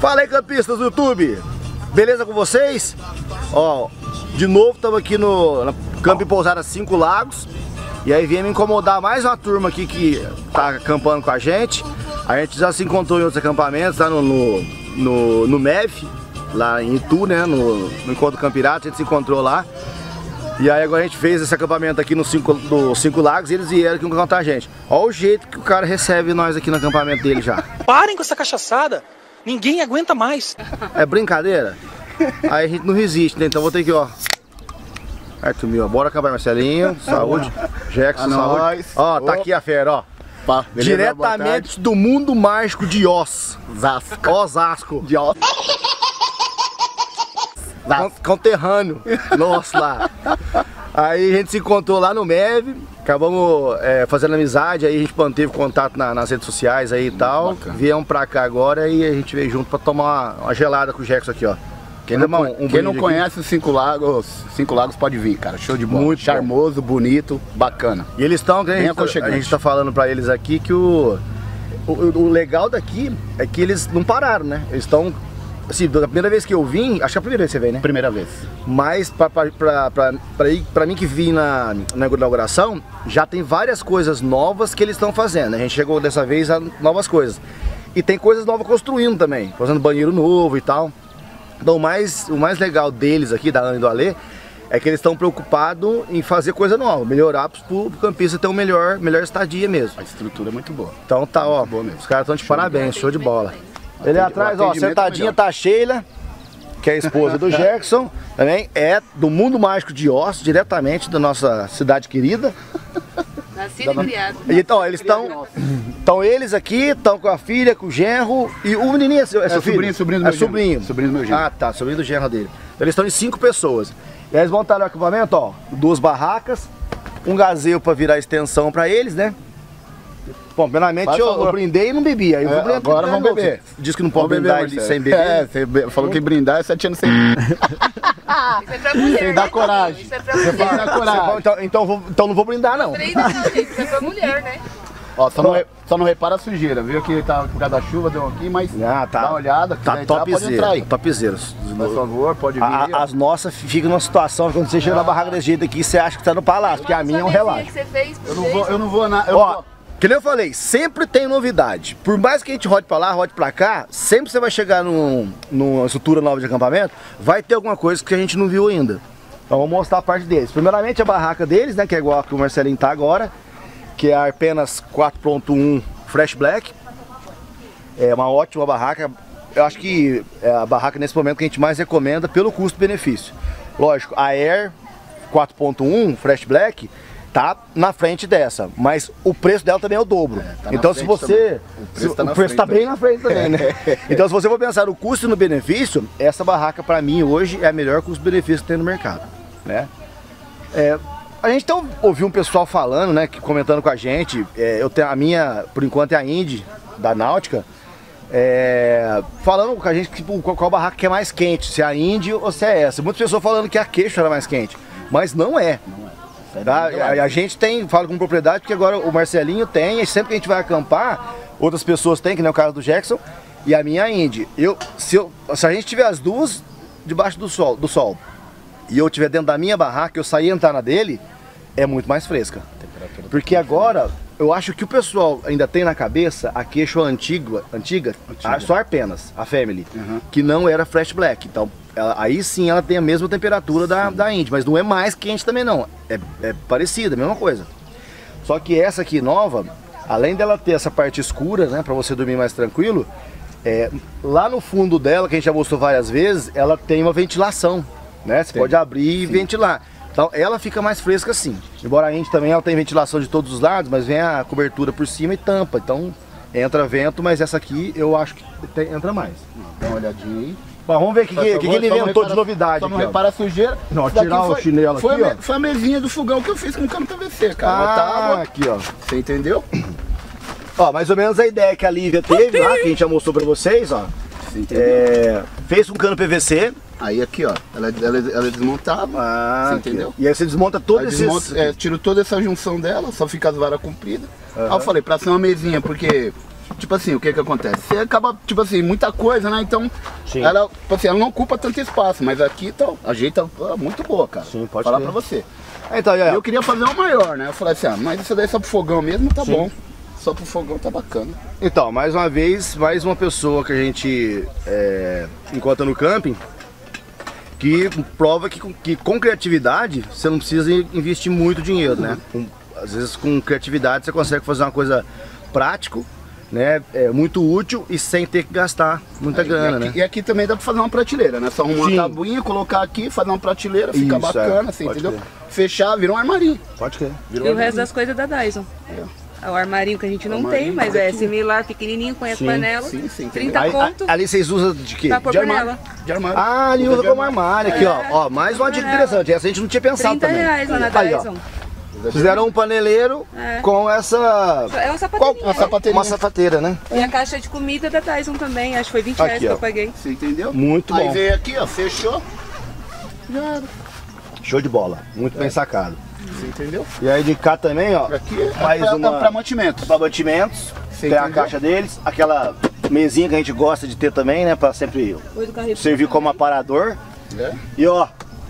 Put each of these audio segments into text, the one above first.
Fala aí, campistas do YouTube, beleza com vocês? Ó, de novo estamos aqui no Campo e Pousada 5 Lagos. E aí viemos incomodar mais uma turma aqui que tá acampando com a gente. A gente já se encontrou em outros acampamentos, lá no MEV, lá em Itu, né? No Encontro Campirata, a gente se encontrou lá. E aí agora a gente fez esse acampamento aqui no 5 Lagos e eles vieram aqui encontrar a gente. Olha o jeito que o cara recebe nós aqui no acampamento dele já. Parem com essa cachaçada, ninguém aguenta mais. É brincadeira? Aí a gente não resiste, né? Então vou ter que, ó. Arthur Mil, bora acabar, Marcelinho. Saúde. Jackson, saúde. Ó, tá aqui a fera, ó. Pá, beleza, diretamente do mundo mágico de Osasco. De Osasco. Conterrâneo nosso lá. Aí a gente se encontrou lá no MEV, acabamos fazendo amizade, aí a gente manteve contato nas redes sociais aí e tal. Bacana. Viemos pra cá agora e a gente veio junto pra tomar uma gelada com o Jackson aqui, ó. Quem não conhece os 5 Lagos pode vir, cara. Show de bola. Muito charmoso, bonito, bacana. E eles estão, a gente tá falando pra eles aqui que o legal daqui é que eles não pararam, né? Eles estão, assim, da primeira vez que eu vim, acho que é a primeira vez que você veio, né? Primeira vez. Mas pra mim que vim na inauguração, já tem várias coisas novas que eles estão fazendo. A gente chegou dessa vez a novas coisas. E tem coisas novas construindo também, fazendo banheiro novo e tal. Então o mais legal deles aqui, da Ana e do Alê, é que eles estão preocupados em fazer coisa nova, melhorar pro campista ter uma melhor estadia mesmo. A estrutura é muito boa. Então tá, ó, os caras estão de parabéns, show de bola. Ele atrás, ó, sentadinha tá a Sheila, que é a esposa do Jackson, também é do mundo mágico de Osasco, diretamente da nossa cidade querida. Nascido e criado. Então, ó, eles estão... Então eles aqui estão com a filha, com o genro e o menininho é seu filho? Sobrinho do meu sobrinho. Sobrinho do meu genro. Ah, tá, sobrinho do genro dele. Então eles estão em 5 pessoas. E aí eles montaram o acampamento, ó, 2 barracas, um gazebo para virar extensão para eles, né? Bom, primeiramente eu brindei e não bebi, aí eu vou brindar. Agora vamos beber. Diz que não pode brindar sem beber. É, você falou que brindar é 7 anos sem Isso é pra mulher, sem dar coragem. Isso é pra mulher. Então não vou brindar não. Brinda não, gente. Isso é pra mulher, né? Ó, só não repara a sujeira, viu que tá por causa da chuva, deu aqui, mas tá, dá uma olhada, tá topzera, topzera. Por favor, pode vir. As nossas ficam numa situação, quando você chega na barraca desse jeito aqui, você acha que tá no palácio, porque a minha é um relaxo. Eu não vou na... Ó, que nem eu falei, sempre tem novidade. Por mais que a gente rode pra lá, rode pra cá, sempre você vai chegar numa estrutura nova de acampamento, vai ter alguma coisa que a gente não viu ainda. Então vamos mostrar a parte deles. Primeiramente a barraca deles, né, que é igual a que o Marcelinho tá agora, que é apenas 4.1 Fresh Black. É uma ótima barraca. Eu acho que é a barraca nesse momento que a gente mais recomenda pelo custo-benefício. Lógico, a Air 4.1 Fresh Black tá na frente dessa, mas o preço dela também é o dobro. Então se você... O preço tá bem na frente também, né? Então se você for pensar no custo e no benefício, essa barraca pra mim hoje é a melhor custo-benefício que tem no mercado, né? A gente então ouviu um pessoal falando, né, comentando com a gente, eu tenho a minha, por enquanto é a Indy, da Náutica, falando com a gente tipo, qual barraca que é mais quente, se é a Indy ou se é essa. Muitas pessoas falando que a Queixo era mais quente, mas não é. Tá? A gente tem, falo com propriedade, porque agora o Marcelinho tem, e sempre que a gente vai acampar, outras pessoas têm, que nem o caso do Jackson, e a minha Indy. Se a gente tiver as duas debaixo do sol, e eu estiver dentro da minha barraca, eu sair e entrar na dele, é muito mais fresca. Porque agora, eu acho que o pessoal ainda tem na cabeça a Queixo antiga. Só apenas, a Family, que não era Fresh Black. Então, aí sim ela tem a mesma temperatura da Indy, mas não é mais quente também não. É parecida, a mesma coisa. Só que essa aqui nova, além dela ter essa parte escura, né, pra você dormir mais tranquilo, lá no fundo dela, que a gente já mostrou várias vezes, ela tem uma ventilação. Né? Você pode abrir e ventilar. Então ela fica mais fresca assim. Embora a Indy também ela tem ventilação de todos os lados, mas vem a cobertura por cima e tampa. Então entra vento, mas essa aqui eu acho que entra mais. Dá uma olhadinha aí. Bom, vamos ver o que ele inventou de novidade. Só não repara a sujeira. Não, tirar o chinelo aqui, ó. Foi a mesinha do fogão que eu fiz com o cano PVC, cara. Aqui, ó. Você entendeu? Ó, mais ou menos a ideia que a Lívia teve lá, que a gente já mostrou pra vocês, ó. Você entendeu? Fez um cano PVC. Aí aqui, ó, ela é desmontável, você entendeu? E aí você desmonta todo esse... Tiro toda essa junção dela, só fica as varas compridas. Aí eu falei, pra ser uma mesinha, porque tipo assim, o que que acontece? Você acaba, tipo assim, muita coisa, né? Então, Sim. ela, tipo assim, ela não ocupa tanto espaço, mas aqui tá, a gente tá muito boa, cara. Sim, pode falar crer. pra você. Então, e aí, Eu queria fazer uma maior, né? Eu falei assim, mas isso daí é só pro fogão mesmo, tá bom. Só pro fogão tá bacana. então, mais uma vez, mais uma pessoa que a gente encontra no camping que prova que com criatividade você não precisa investir muito dinheiro, né? Às vezes com criatividade você consegue fazer uma coisa prático, né? Muito útil e sem ter que gastar muita grana, né? E aqui também dá pra fazer uma prateleira, né? Só arrumar uma tabuinha, colocar aqui, fazer uma prateleira, fica Isso, bacana, assim, pode entendeu? crer. Fechar, vira um armarinho. Pode crer. Virou E um o resto armarinho. das coisas da Dyson. O armarinho que a gente não Armarinho, tem, mas é aqui. similar, pequenininho, põe as Sim, panelas, sim, sim, 30 Aí, conto, ali vocês usam de quê? pra pôr De armário. panela. De armário. Ah, ali Usa usa de como armário aqui, ó. Mais uma dica interessante. Essa a gente não tinha pensado 30 também. reais lá na Aí, ó. Dyson. Fizeram um paneleiro com essa... É uma sapateirinha. Uma sapateirinha. Uma sapateira, né? E a caixa de comida da Dyson também, acho que foi 20 reais Aqui, que ó. eu paguei. Você entendeu? Muito Aí bom. veio aqui, ó, fechou. Já era. Show de bola. Muito bem sacado. Você entendeu? E aí de cá também, ó. Aqui mais é uma... pra mantimentos. Para batimentos. Você Tem a entendeu? caixa deles. Aquela mesinha que a gente gosta de ter também, né? Pra sempre Foi do carrinho. servir como aparador. É. E ó.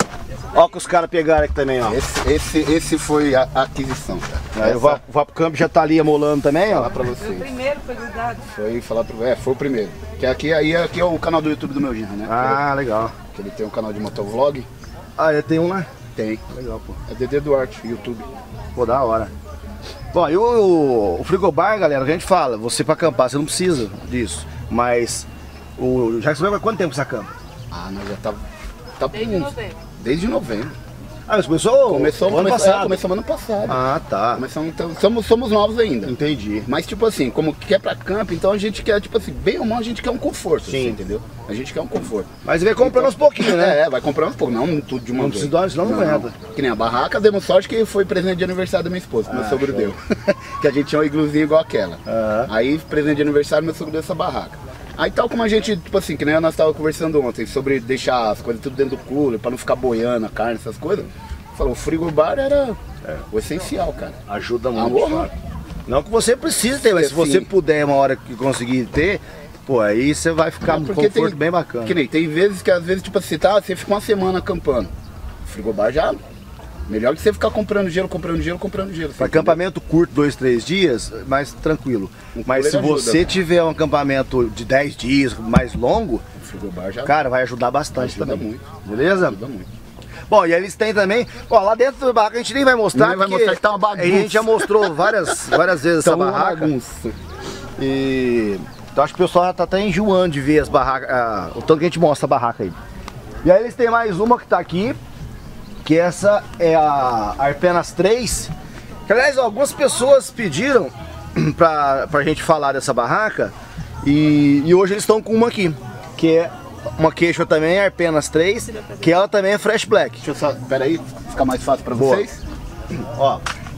Ó que os caras pegaram aqui também, ó. Esse foi a aquisição, cara. Aí o Vapocamp já tá ali amolando também, Falar ó. pra O vocês. primeiro foi grudado. Foi o primeiro. Que aqui é o canal do YouTube do meu genro, né? Ah, legal. Que ele tem um canal de motovlog. Ah, eu tenho um lá. Tem. Legal, pô. É Dedê Duarte, YouTube. Pô, da hora. Bom, e o frigobar, galera, a gente fala, você pra acampar, você não precisa disso. Mas o Jackson vai quanto tempo você acampa? Ah, nós já tá Desde novembro. Desde novembro. Ah, mas começou Começamos ano passado. começamos ano passado. Ah, tá. Começamos, então, somos novos ainda. Entendi. Mas tipo assim, como que é pra campo, então a gente quer, tipo assim, bem ou mal a gente quer um conforto, Sim. assim, entendeu? A gente quer um conforto. Mas vai comprando aos pouquinhos, né? Vai comprando um pouco, não tudo de uma Não vez. precisa, senão não aguenta. Que nem a barraca, demos sorte que foi presente de aniversário da minha esposa, que meu sogro show. deu. Que a gente tinha um igluzinho igual aquela. Aham. Aí, presente de aniversário, meu sogro deu essa barraca. Aí tal como a gente, tipo assim, que nem nós estávamos conversando ontem, sobre deixar as coisas tudo dentro do cooler, pra não ficar boiando a carne, essas coisas. Falou, o frigobar era o essencial, cara. Ajuda Ah, muito. porra. cara. Não que você precise ter, mas se você Sim. puder uma hora que conseguir ter, pô, aí você vai ficar um Porque conforto bem bacana. Que nem, tem vezes que às vezes, tipo assim, você fica uma semana acampando. O frigobar já. Melhor que você ficar comprando gelo. Para Pra acampamento curto, 2, 3 dias, mais tranquilo. Mas se cooler você ajuda. tiver um acampamento de 10 dias, mais longo, O frigobar já cara, vai ajudar bastante ajuda também. muito. Beleza? Ajuda muito. Bom, e aí eles têm também, ó, lá dentro do barraca a gente nem vai mostrar, Nem vai porque mostrar que tá uma bagunça. a gente já mostrou várias vezes essa Então, uma barraca. bagunça. E então acho que o pessoal já tá até enjoando de ver as barracas, o tanto que a gente mostra a barraca aí. E aí eles têm mais uma que tá aqui, que essa é a Arpenas 3. Que, aliás, algumas pessoas pediram pra gente falar dessa barraca e hoje eles estão com uma aqui, que é uma queixa também, Arpenas 3, que ela também é Fresh Black. Deixa eu só. Pera aí, fica mais fácil pra Boa. vocês. Ó,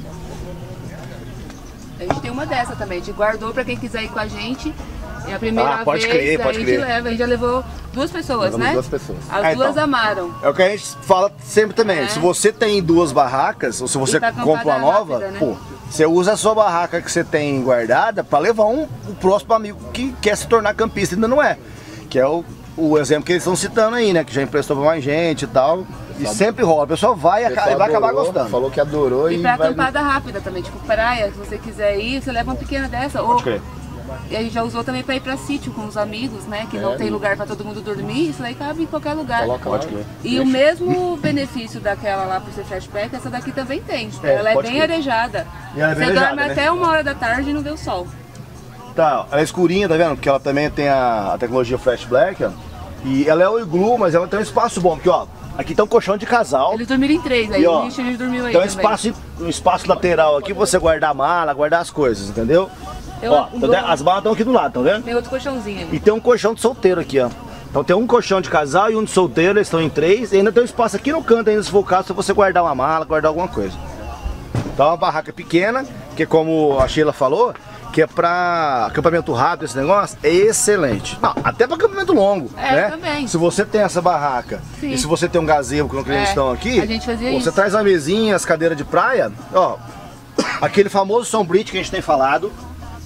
A gente tem uma dessa também, a gente guardou pra quem quiser ir com a gente. É a primeira pode vez, crer, a pode gente crer. leva. A gente já levou 2 pessoas, Levamos né? 2 pessoas. As duas então. amaram. é o que a gente fala sempre também. É. Se você tem 2 barracas, ou se você E pra compra uma acampada nova, rápida, né? pô, você usa a sua barraca que você tem guardada para levar o próximo amigo que quer se tornar campista, ainda não é. Que é o exemplo que eles estão citando aí, né? Que já emprestou pra mais gente e tal. E sempre rola. O pessoal vai, O pessoal vai acabar adorou, gostando. Falou que adorou E pra vai. acampada rápida também, tipo praia, se você quiser ir, você leva uma pequena dessa. Ou, crer. e a gente já usou também pra ir pra sítio com os amigos, né? Que não tem lugar pra todo mundo dormir, isso aí cabe em qualquer lugar. Coloca lá. E o mesmo benefício daquela lá por ser flashback, essa daqui também tem. É, Ela é pode bem crer. arejada. E ela é bem Você arejada, dorme né? até 1h da tarde e não vê o sol. Tá, ela é escurinha, tá vendo? Porque ela também tem a tecnologia Fresh Black, ó. E ela é o iglu, mas ela tem um espaço bom, porque ó, aqui tá um colchão de casal. Eles dormiram em 3, aí E, ó, o Richard dormiu aí Tem também. um espaço lateral aqui pra você guardar a mala, guardar as coisas, entendeu? Ó, tá vendo? As malas estão aqui do lado, tá vendo? Tem outro colchãozinho ali. E tem um colchão de solteiro aqui, ó. Então tem um colchão de casal e um de solteiro, eles estão em 3. E ainda tem um espaço aqui no canto, ainda se for o caso, se você guardar uma mala, guardar alguma coisa. Então é uma barraca pequena, que como a Sheila falou, que é pra acampamento rápido, esse negócio, é excelente. Não, até pra acampamento longo, né? também. Se você tem essa barraca Sim. e se você tem um gazebo, como eles estão aqui, a gente fazia você isso. traz uma mesinha, as cadeiras de praia, ó, aquele famoso sombreado que a gente tem falado,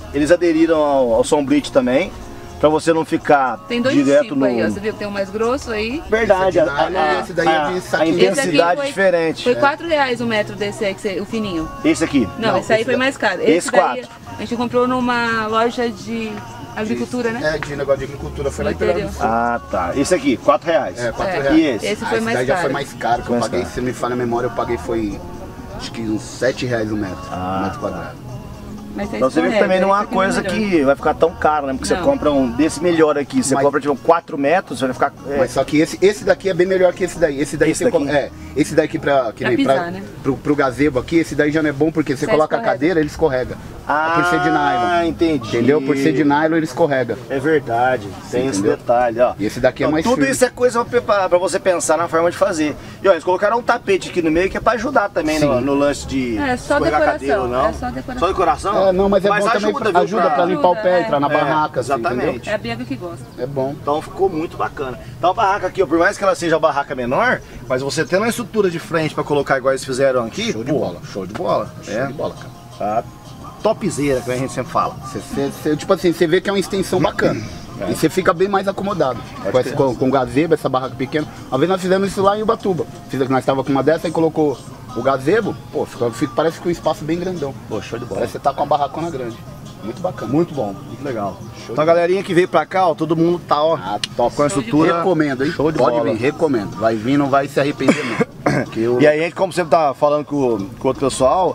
eles aderiram ao Sombrite também, pra você não ficar Tem dois direto tipos no... aí, ó. Você viu que tem um mais grosso aí. Verdade, esse daí é de a saquinho. intensidade diferente. Foi R$4 o metro desse aí, o fininho. Esse aqui? Não, esse aí foi mais caro. Esse daí 4. a gente comprou numa loja de agricultura, né? É, de negócio de agricultura, foi lá em Interior. Pernambuco. Ah, tá. Esse aqui, R$4. É, R$4. E esse? Esse foi mais daí já caro. foi mais caro, que eu Mais paguei, caro. se não me falha a memória, eu paguei foi, acho que uns R$7 o metro, metro quadrado. Mas Então você vê que também não é uma coisa que vai ficar tão caro, né? Porque você Não. compra um desse melhor aqui, você Mas- compra tipo 4 metros, vai ficar... Mas só que esse daqui é bem melhor que esse daí. Esse daí Esse você daqui? esse daqui Pra pisar, né? pro gazebo aqui, esse daí já não é bom porque você Você coloca a escorrega. cadeira, ele escorrega. Ah, por ser de nylon. entendi. Entendeu? Por ser de nylon ele escorrega. É verdade, tem esse entendeu? detalhe, ó. E esse daqui é Então, mais tudo firme. isso é coisa pra você pensar na forma de fazer. E ó, eles colocaram um tapete aqui no meio que é pra ajudar também no lance de É, só escorregar a decoração, cadeira ou não. é só decoração. Só decoração? É, não, mas é bom ajuda, também, viu, ajuda pra limpar o pé, Ajuda, entrar na é, barraca, assim, exatamente. entendeu? É a Bianca que gosta. É bom. Então ficou muito bacana. Então a barraca aqui, ó, por mais que ela seja a barraca menor, mas você tendo uma estrutura de frente pra colocar igual eles fizeram aqui, Show de pô, bola. Show de bola. Show de bola, cara. Tá topzera, que a gente sempre fala. Tipo assim, você vê que é uma extensão bacana. E você fica bem mais acomodado. Com o gazebo, essa barraca pequena. Uma vez nós fizemos isso lá em Ubatuba. Nós estávamos com uma dessa e colocou o gazebo, pô, parece que um espaço bem grandão. Pô, show de bola. Parece que você tá com uma barracona grande. Muito bacana. Muito bom, muito legal. Então a galerinha que veio pra cá, ó, todo mundo tá, ó, Top. com a estrutura. Recomendo, hein? Show de Pode bola. vir, recomendo. Vai vir, não vai se arrepender não. Que eu... E aí a gente, como sempre tá falando com o outro pessoal,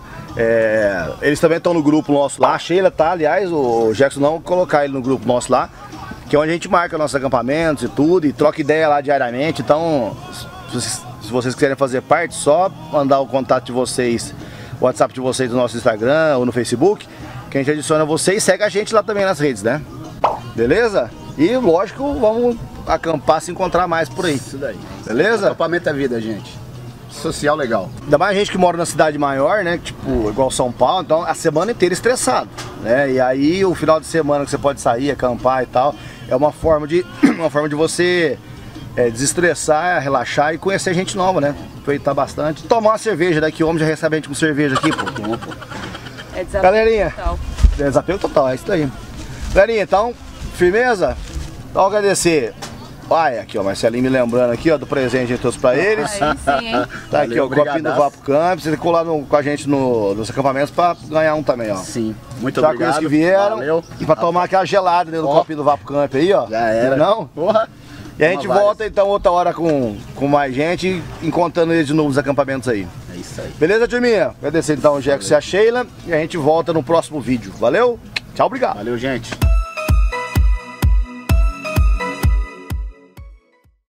eles também estão no grupo nosso lá. A Sheila tá, aliás, o Jackson não colocar ele no grupo nosso lá, que é onde a gente marca nossos acampamentos e tudo, e troca ideia lá diariamente. Então, se vocês quiserem fazer parte, só mandar o contato de vocês, o WhatsApp de vocês no nosso Instagram ou no Facebook, que a gente adiciona vocês e segue a gente lá também nas redes, né? Beleza? E lógico, vamos acampar, se encontrar mais por aí. Isso daí. Beleza? Acampamento é vida, gente. Social legal. Ainda mais a gente que mora na cidade maior, né? Tipo, igual São Paulo, então a semana inteira estressado, né? E aí o final de semana que você pode sair, acampar e tal, é uma forma de você desestressar, relaxar e conhecer gente nova, né? Aproveitar bastante. Tomar uma cerveja, daqui o homem já recebe a gente com cerveja aqui, pô. É desafio Galerinha. total. Desafio total, é isso aí. Galerinha, então, firmeza? Então agradecer. Olha, aqui ó, Marcelinho me lembrando aqui ó, do presente que a gente trouxe pra eles. Aí sim, hein? Tá aqui ó, o copinho do brigadaço. Vapo Camp. Você tem que colar com a gente nos acampamentos pra ganhar um também, ó. Sim. Muito Já obrigado. com eles que vieram. Valeu. E pra tomar aquela gelada dentro do Ó. copinho do Vapo Camp aí, ó. Já era. Não? Porra. E a gente Uma volta então outra hora com mais gente, encontrando eles de novo nos acampamentos aí. É isso aí. Beleza, turminha? Agradecer então o Jackson e a Sheila. E a gente volta no próximo vídeo. Valeu? Tchau, obrigado. Valeu, gente.